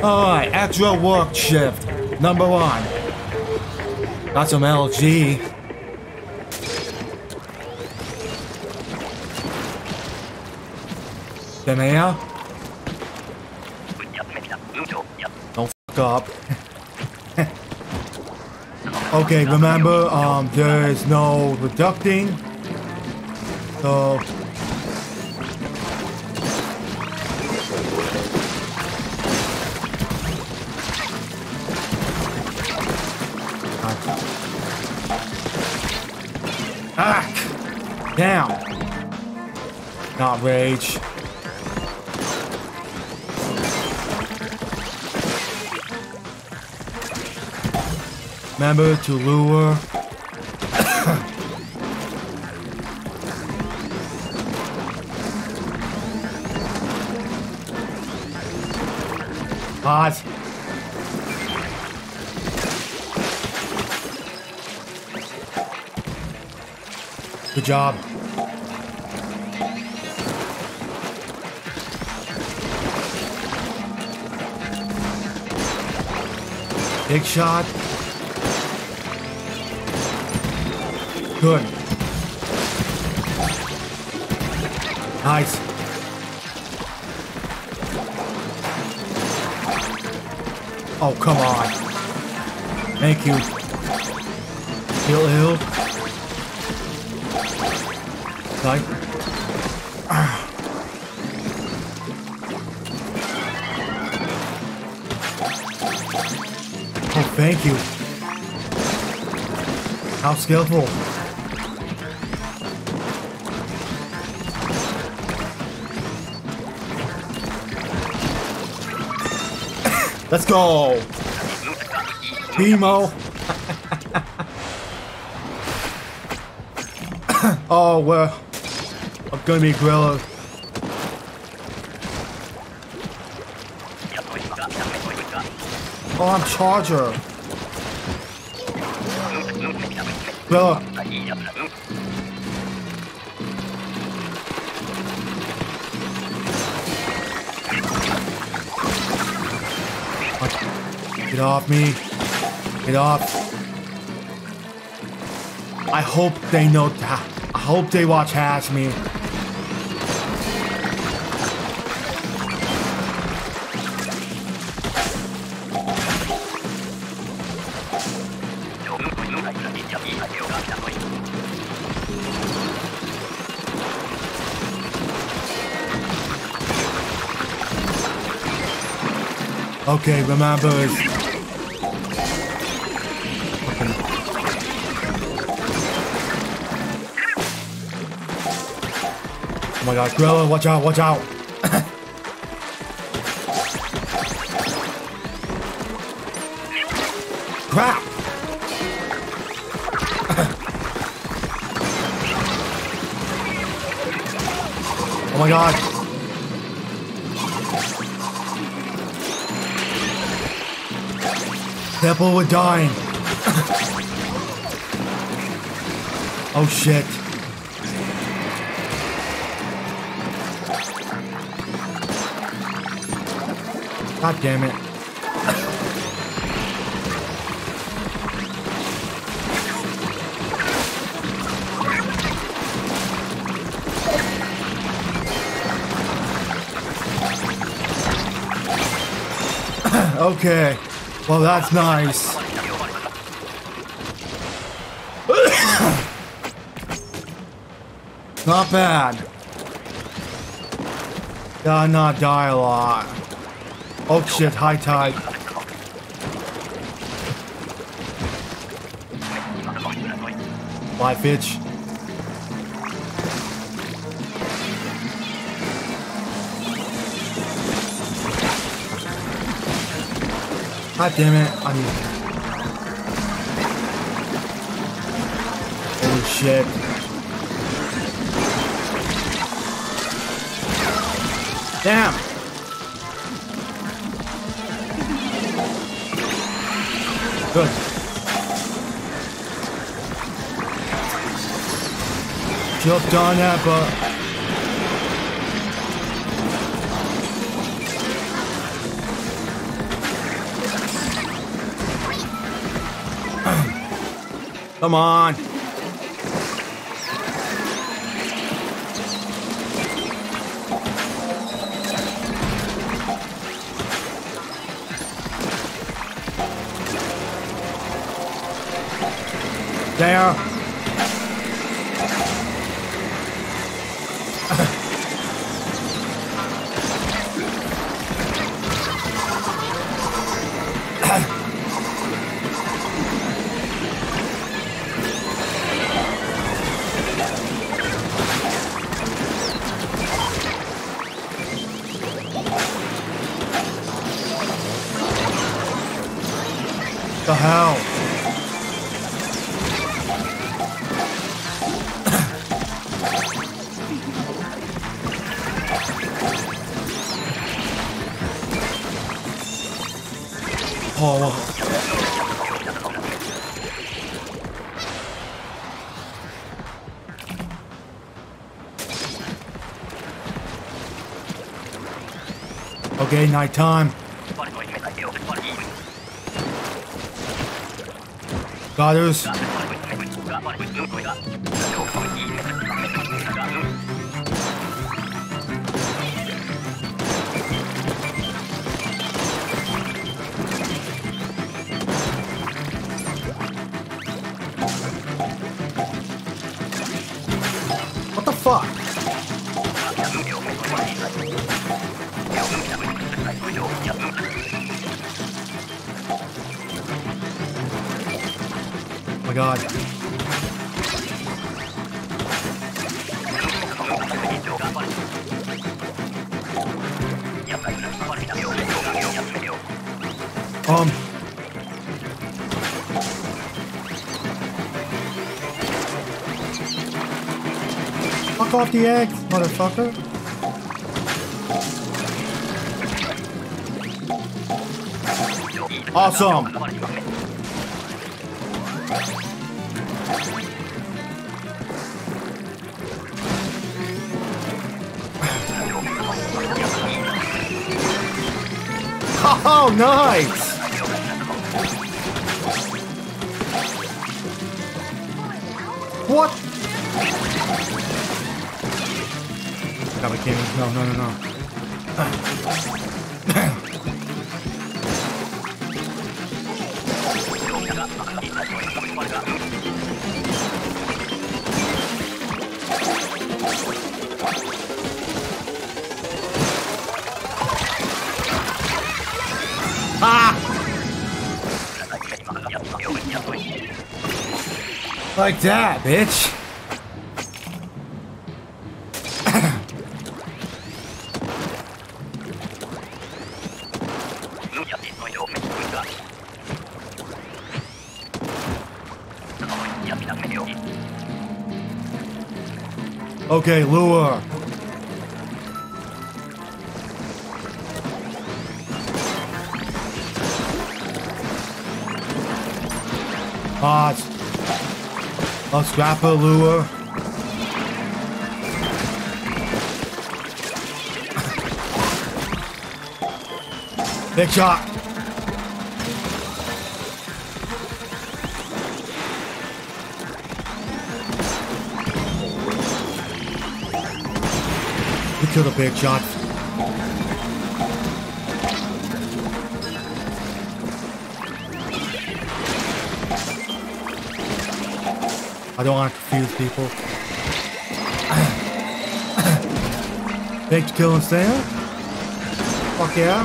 Alright, extra work shift. Number 1. Got some LG. Come here. Don't fuck up. Okay, remember, there is no reducting. So... Ah! Down! Not rage. Remember to lure. Pause. Good job. Big shot. Good. Nice. Oh, come on. Thank you. Heal. Right. Oh, thank you. How skillful. Let's go! Timo! Oh, well, I'm gonna be Gorilla. Oh, I'm Charger. Gorilla. Get off me. Get off. I hope they know that. I hope they watch Hash Me. Okay, remember oh my god, Gorilla, watch out, watch out! Crap! Oh my god! People were dying! Oh shit! God damn it. Okay. Well, that's nice. Not bad. Gotta not die a lot. Oh shit, high tide. Bye, bitch. God damn it, I mean... Holy shit. Damn! Good. Jumped on that, but... Come on. There. The hell? Oh. Okay, nighttime. Goddess. What the fuck? Oh my god. Fuck off the egg, motherfucker. Awesome. Oh, nice! What? God, we can't even. No, no, no, no. Ah! Like that, bitch. Okay, lure. Pots. A scrapper lure. Big shot. We killed a big shot. I don't want to confuse people. Big kill and stand. Fuck yeah.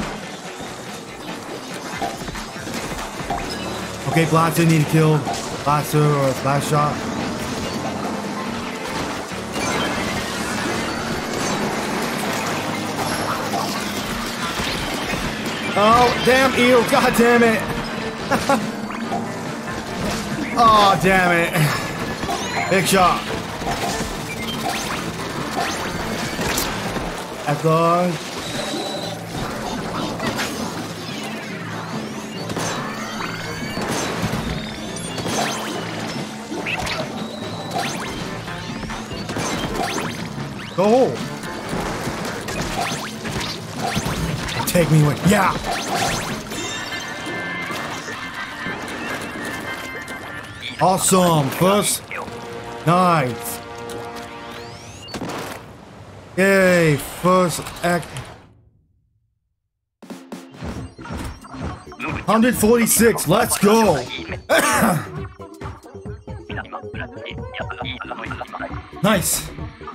Okay, Blaster need to kill Blaster or Splash Shot. Oh, damn eel, god damn it. Oh, damn it. Big shot. That's long. Go. Take me away. Yeah. Awesome. First ninth. Yay. First act. 146. Let's go. Nice.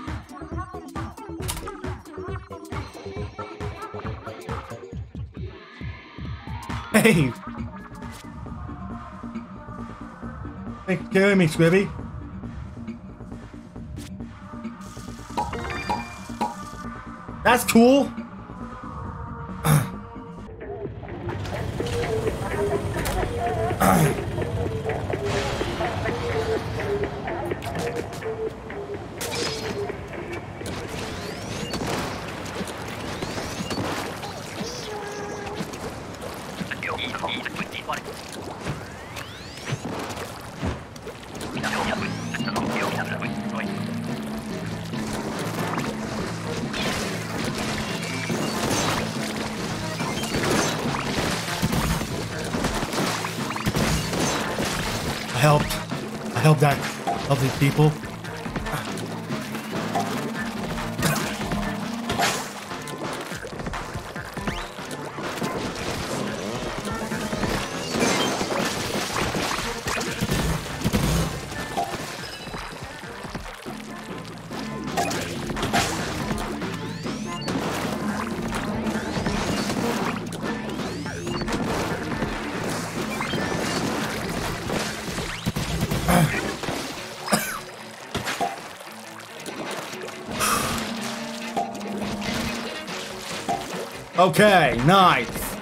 Hey. Take care of me, Squibby. That's cool. I helped that lovely people. Okay, ninth.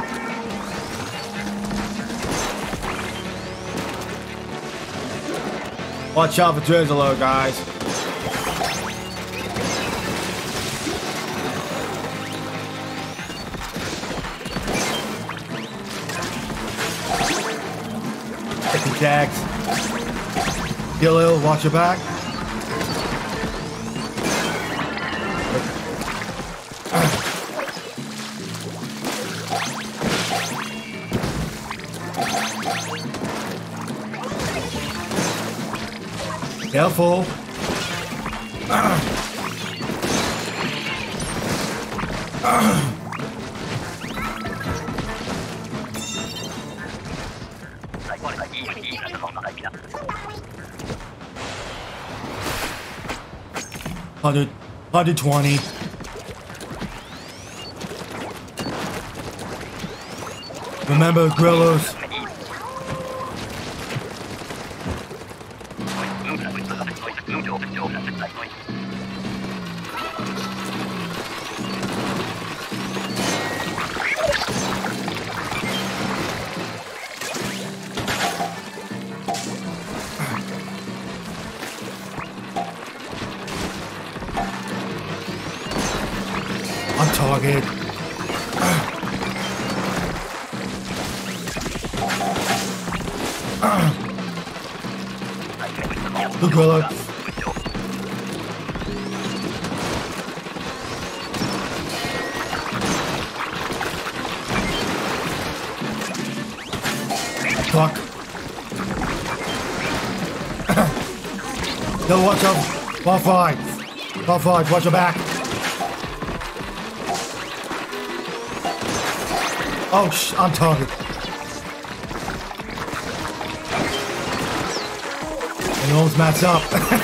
Watch out for Drizzler, guys. Get the jags. Gilil, watch your back. Careful. Hundred 120. Remember, Grillos. On target. Good Grilla. Fuck. No, watch out. Ball 5. Ball 5, watch your back. Oh, on target. And almost match up.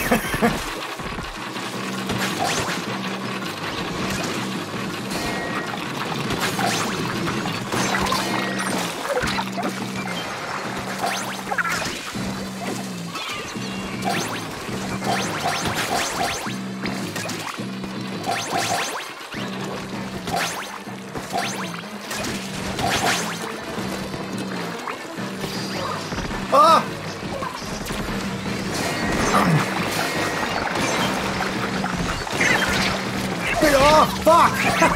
Ah! Oh, fuck!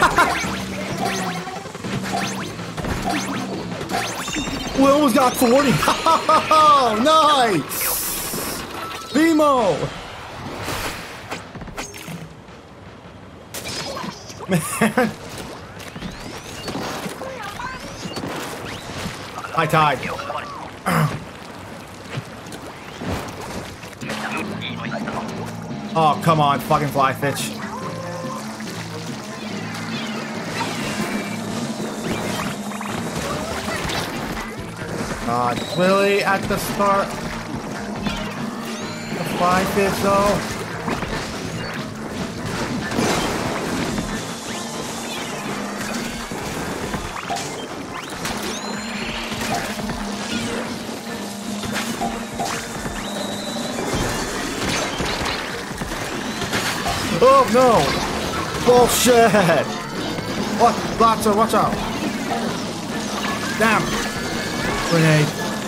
We almost got 40. Oh, nice! Primo! Man. I tied. Oh, come on, fucking Flyfish. God, really? At the start? The Flyfish, though? Oh no! Bullshit! What? Blaster, watch out! Damn! Grenade.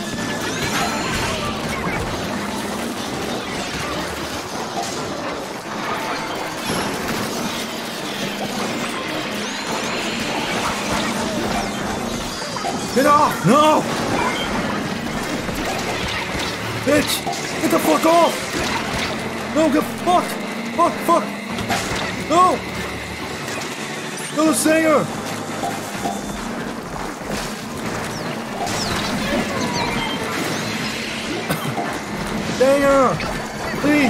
Get off! No! Bitch! Get the fuck off! No, get fucked! Fuck! Fuck! No! No, Singer! Singer! Please!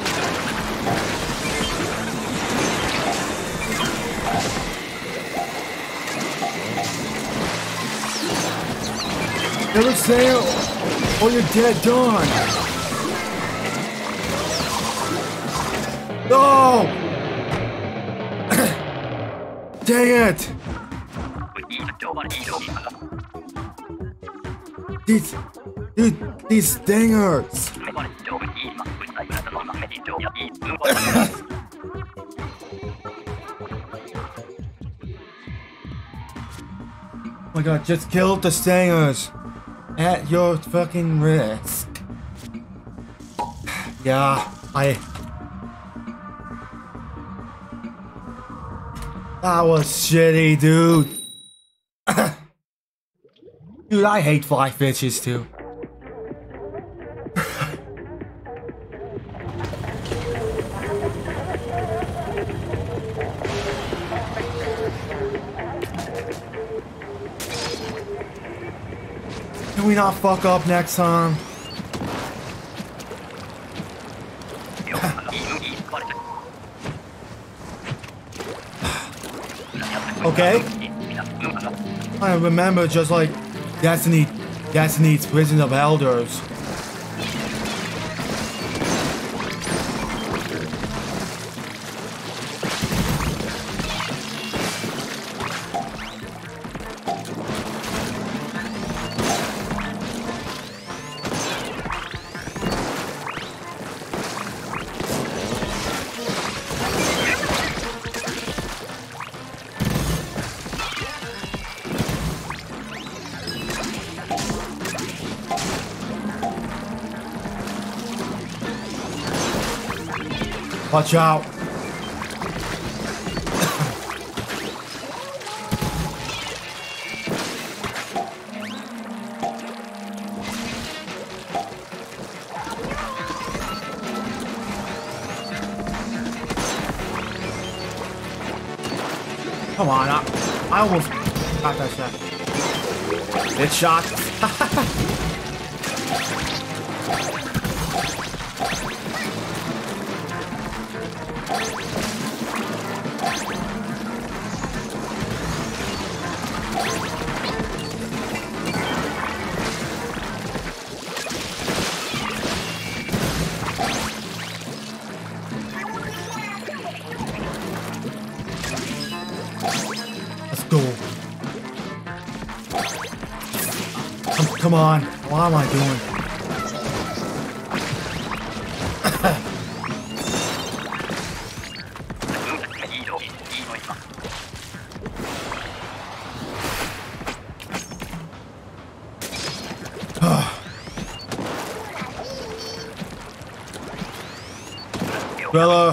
Never sail! Or you're dead, Dawn! No! Dang it! These stingers! Oh my god, just kill the stingers! At your fucking risk. Yeah, that was shitty, dude. Dude, I hate Flyfishes too. Can we not fuck up next time? Okay. I remember just like Destiny's Prison of Elders. Watch out. Come on, I almost got that shot. It's shot. Come on, what am I doing? Bella!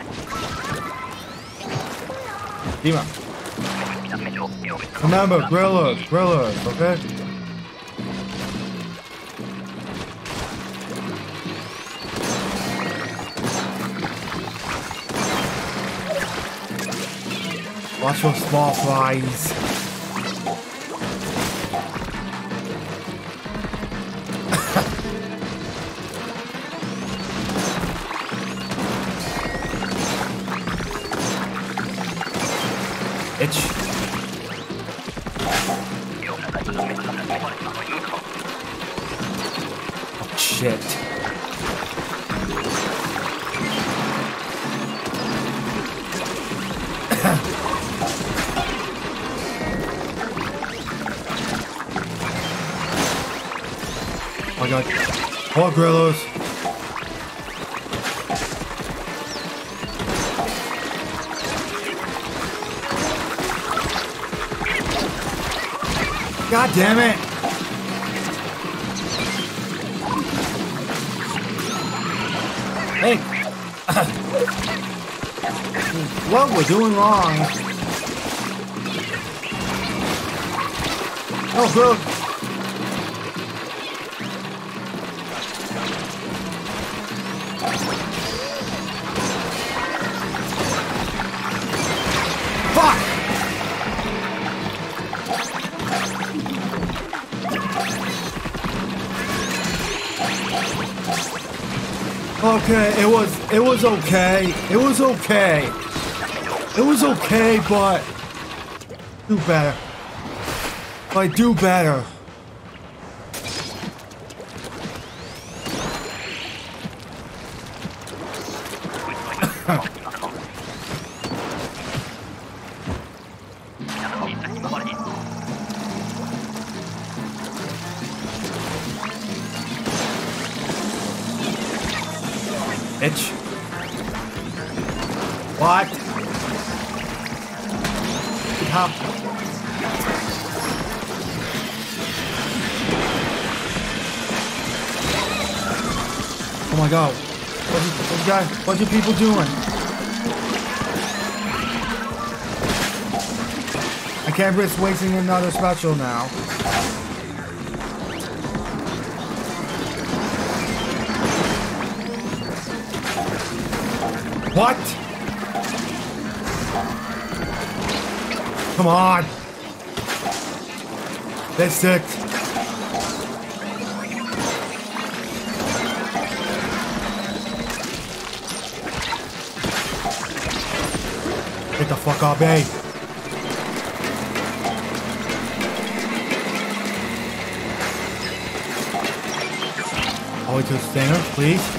Dima! Remember, Grillers, okay? Watch your small fries. shit. Oh my god. More Grillos. God damn it! Hey! What we're doing wrong? Oh, bro! Fuck! Okay, it was okay. It was okay. It was okay, but do better. Like, do better. Bitch. What? Hop. Oh my god. What are you people doing? I can't risk wasting another special now. What? Come on. That's it. Get the fuck up, eh? Always to the stinger, please.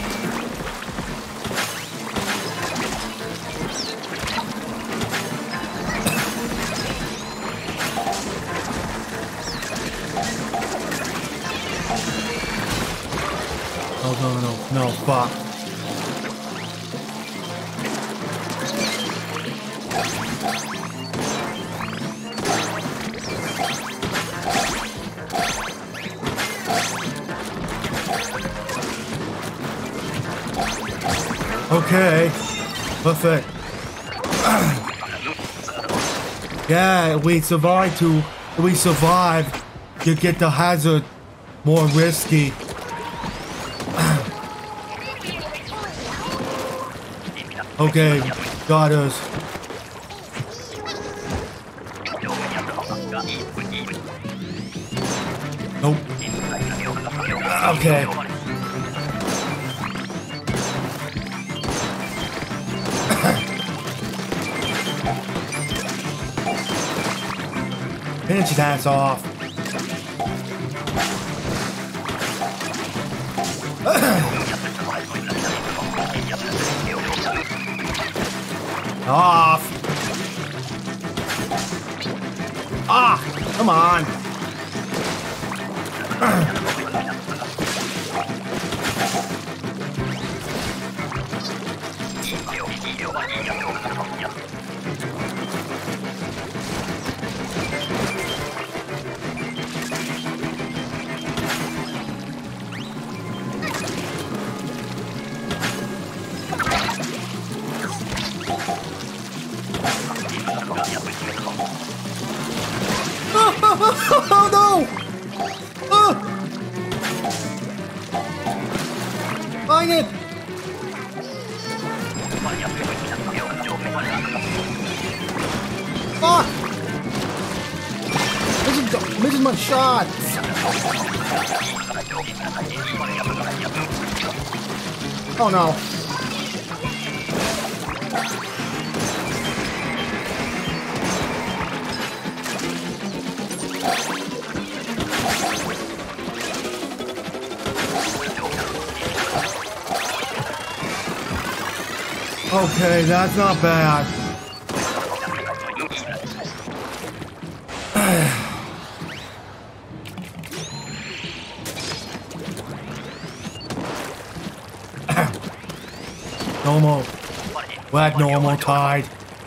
No, fuck. Okay. Perfect. Yeah, we survived. You get the hazard more risky. Okay, got us. Nope. Okay. Finish his ass off. Off! Ah! Come on! Oh no! Oh! Find it! Fuck! This is my shot! Oh no! Okay, that's not bad. Normal. Wag normal tide.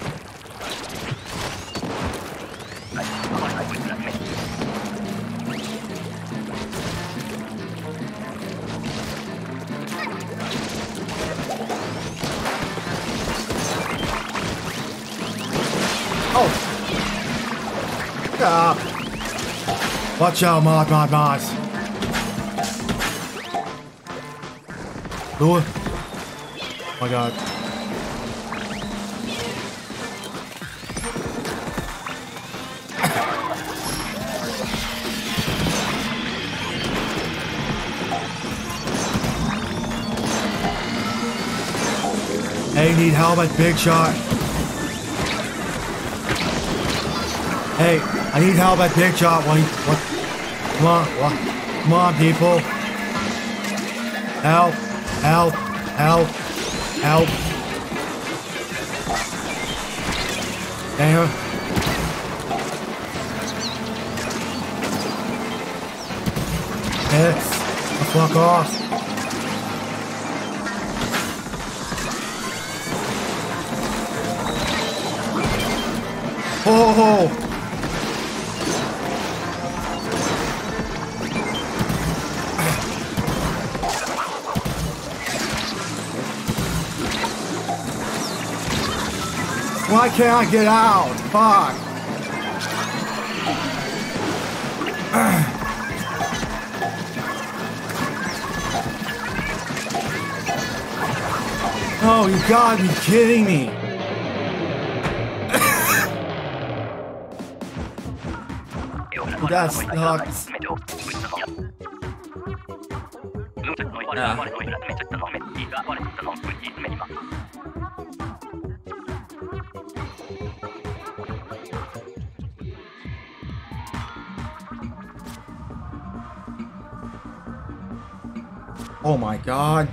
Oh! Stop! Watch out, mod. Lure. Oh my god. Hey, need help at Big Shot. Hey, I need help at Big Shot. What? Come on, what? Come on, people. Help. Damn. Yes. Fuck off. Oh! Why can't I get out? Fuck! Oh, you gotta be kidding me! That sucks. Oh my god.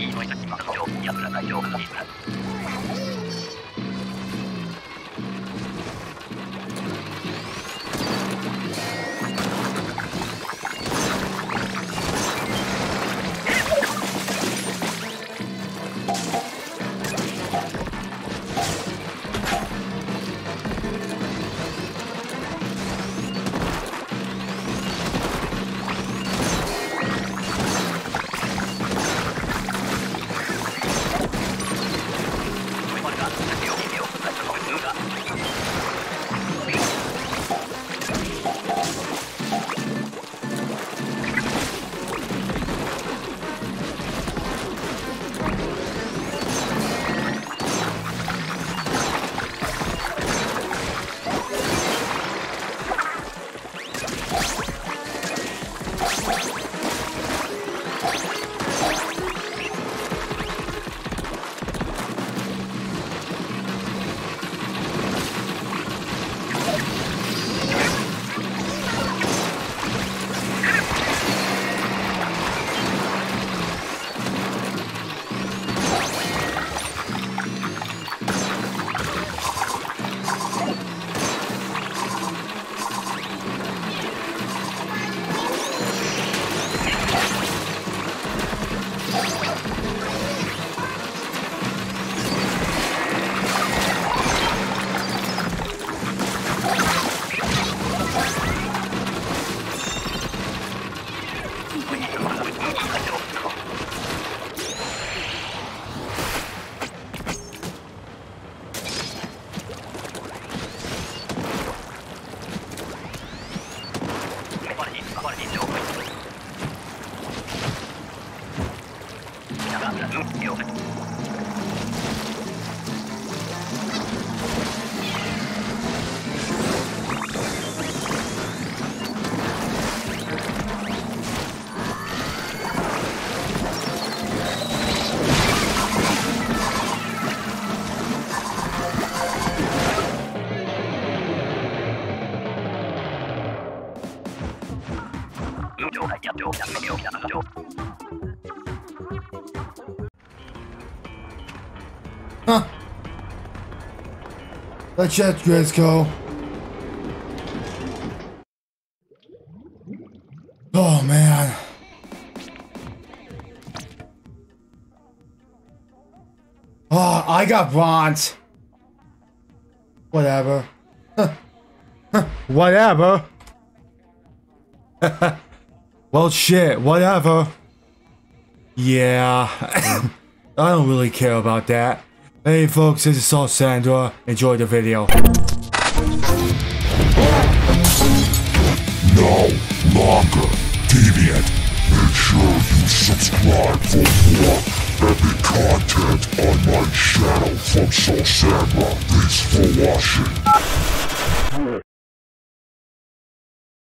Huh. Let's let Grizz. Oh man. Oh, I got bronze. Whatever. Whatever. Well, shit, whatever. Yeah. I don't really care about that. Hey folks, this is Salt Sandra. Enjoy the video. No longer deviant. Make sure you subscribe for more epic content on my channel from Salt Sandra. Thanks for watching.